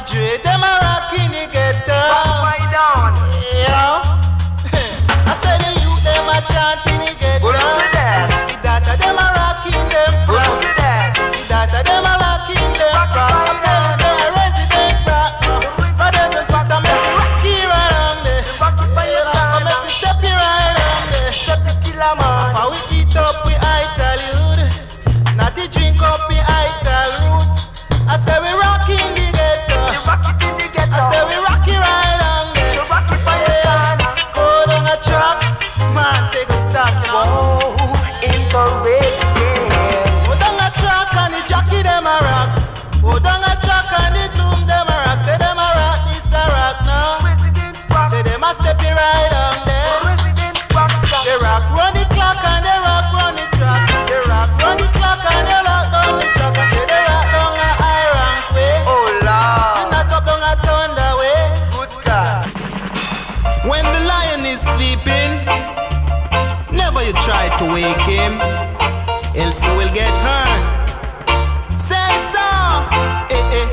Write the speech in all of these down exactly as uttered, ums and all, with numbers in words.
Dre, them a rock in the ghetto. Right down. Yeah. I said the youth, them a chant in the ghetto. Go look at that. The data, them a rock in them Go flat. look at that. The data, them a rock in them Rock it flat. right I'm telling down. you, resident rock. Brothers and sisters, make it rocky right on there. Rock it by your I time. make it step it right on there. Step it till I'm on. How we eat up, we Italute. Not the drink up, we Ital roots. I say we rock in the ghetto. You rock it in the ghetto. I say we rock it right on there. You rock it by your time. Go down a truck, man, take a stop. Oh, interesting. Go down a truck and the jockey them a rock. Go down a truck and the gloom them a rock. Say them a rock, this a rock now. President rock. Say them a step it right on there. President rock. They rock run the clock and they rock run the track. They rock run the clock and they rock down the track. I say they rock down a high rank way. Oh Lord. They not up down a thunder way. Good God. When the lion is sleeping, never you try to wake him, else you will get hurt. Say so, eh eh.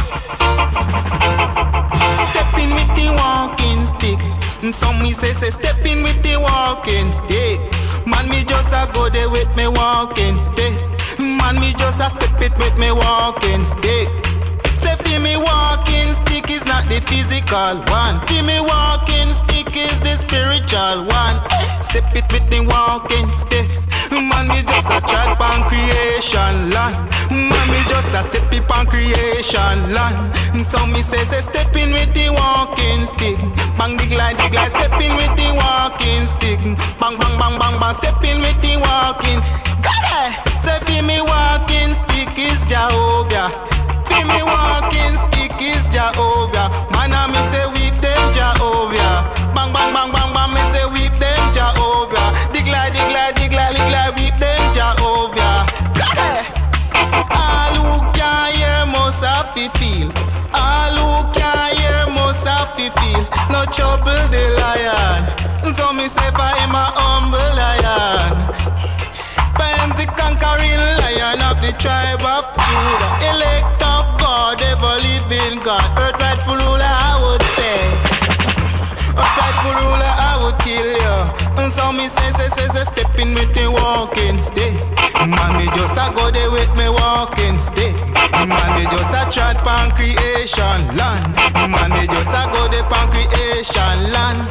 Stepping with the walking stick. And some me say say stepping with the walking stick. Man me just a go there with me walking stick. Man me just a step it with me walking stick. Say for me walking stick is not the physical one. For me walking stick is the spiritual one. Step it with the walking stick. Man me just a chat pan creation land. Man me just a step it pan creation land. So me say say stepping with the walking stick. Bang the glide, the glide, stepping with the walking stick. Bang bang bang bang bang, stepping with the walking. Got it. Say for me walking stick is Jehovah. For me walking stick is Jehovah. Man I me say weep them Jehovah. Bang bang bang bang bang, me say weep them Jehovah. Dig glide, dig glide, dig glide, dig glide, weep them Jehovah. Got it. All who can hear must have to feel. All who can hear must have to feel. No trouble the lion. So me say for him a humble lion. For him the conquering lion of the tribe of Judah. Elect of God, ever living God. Earth rightful ruler I would say. Earth rightful ruler I would kill you. And so me say say say say stepping with the walking stick. Man me just a go there with me walking stick. Man me just a trot pan creation land. Man me just a go there pan creation land.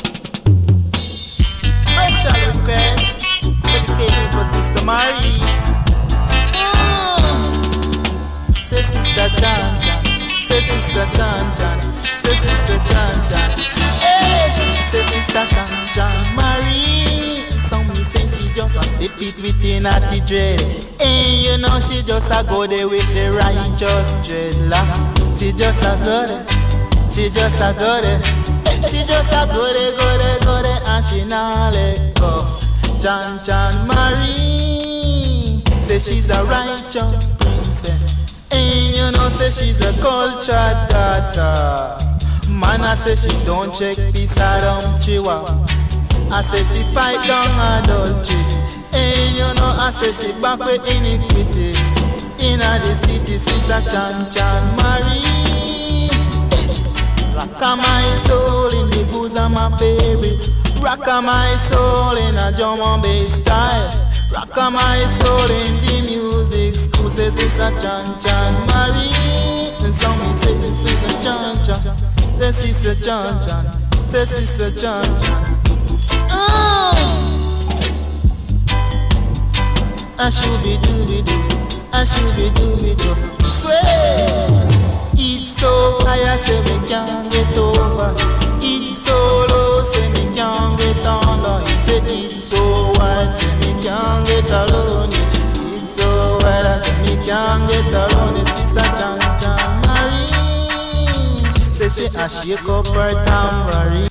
Special request dedicated for Sister Marie. Mm. Say Sister Chan Chan. Say Sister Chan Chan. Say Sister Chan Chan. Hey, say Sister Chan Chan Marie. Some me say she just a step it within a the dread. And you know she just a go there with the righteous dreadlock. She just a go there. She just a go there. She just a go there, go there, go there, and she not let go. Chan Chan Marie say she's a righteous princess. And you know say she's a cultured daughter. Man I say she don't check peace down Chihuahua. I say she fight down adultery. And you know I say she back with iniquity. In the city Sister Chan Chan Marie. Rock my soul in the bosom of baby. Rock my soul in a drum and bass style. Rock my soul in the music school. Say Sister Chan Chan Marie. And some say Sister Chan Chan. Say Sister Chan Chan. Say Sister Chan Chan. Oh. I should be doobie doo. I should be doobie doo. Swear. It's so high, say me can't get over. It's so low, say me can't get on. Lord, say it's so wide, say me can't get alone. It's so wide, say me can't get alone. Sister Chan Chan Marie say she a shake up her tambourine.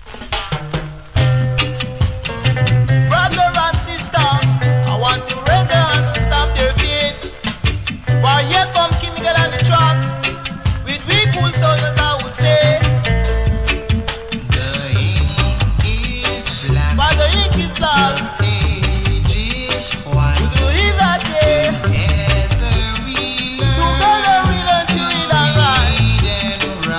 Brother and sister, I want to raise your hand and stamp your feet. For here come King Miguel on the track. Cool soldiers, I would say. The ink is black. But the ink is black. Age is white. Do you that day? Together we learn. Together we learn to read and write.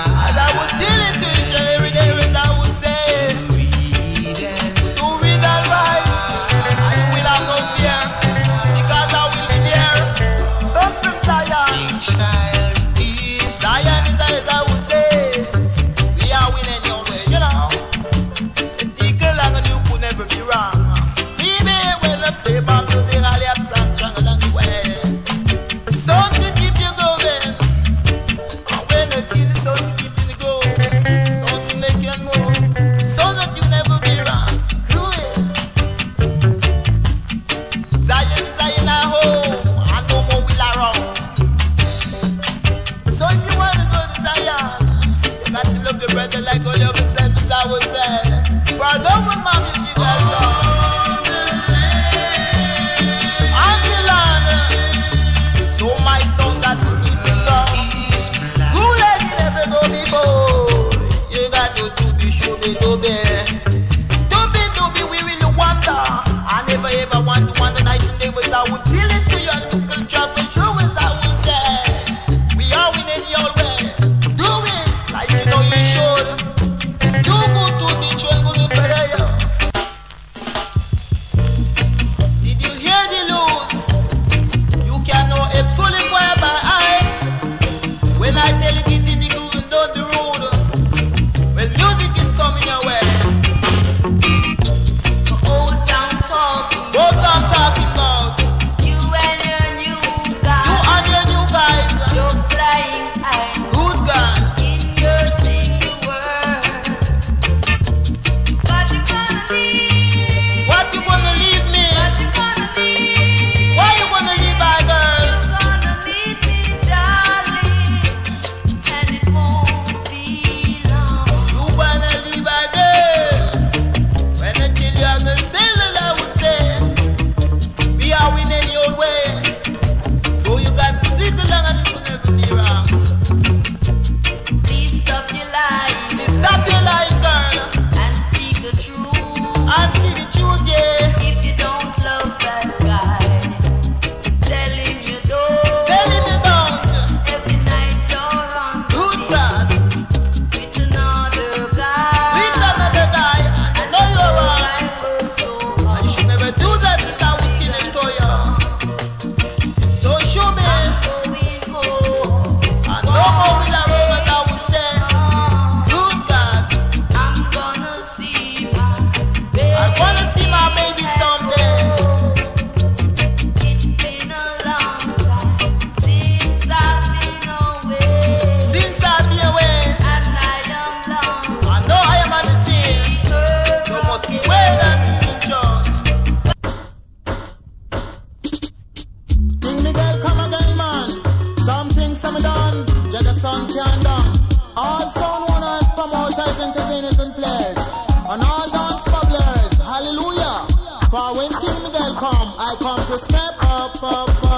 come to step up, up, up.